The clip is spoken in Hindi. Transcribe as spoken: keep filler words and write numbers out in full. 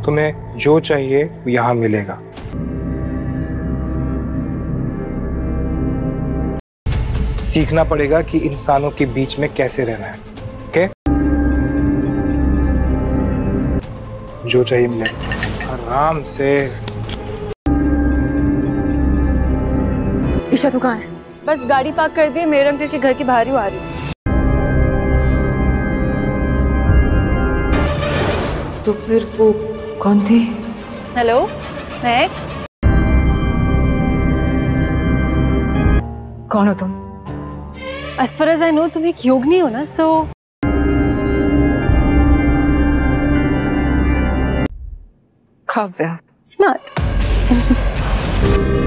तुम्हें जो चाहिए यहाँ मिलेगा। सीखना पड़ेगा कि इंसानों के बीच में कैसे रहना है। ओके? जो चाहिए मिलेगा, आराम से। ईशा तू कहाँ है? बस गाड़ी पार्क कर दी, मेरे अंकल के घर के बाहर ही आ रही हूँ। तो फिर वो कौन थी? हेलो, मैं। कौन हो तुम? As far as I know, तुम एक योगिनी हो ना, सो काव्या। स्मार्ट।